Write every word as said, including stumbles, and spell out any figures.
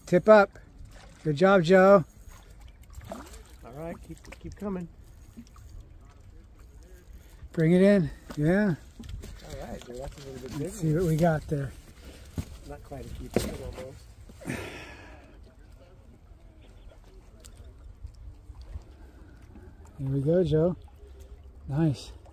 Tip up. Good job, Joe. All right, keep keep coming. Bring it in. Yeah. All right, dude, that's a little bit bigger. Let's see what we got there. Not quite a keeper, but almost. Here we go, Joe. Nice.